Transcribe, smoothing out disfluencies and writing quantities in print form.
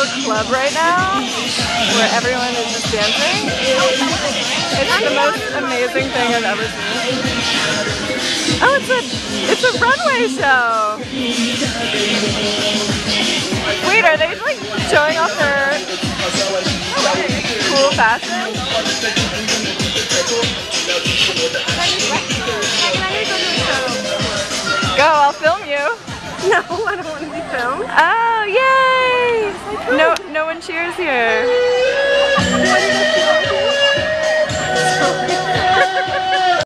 little club right now where everyone is just dancing. It's the most amazing thing I've ever seen. Oh, it's a runway show. Wait, are they like showing off their cool fashion? Go, I'll film you. No, I don't want to be filmed. Oh, yay! No one cheers here.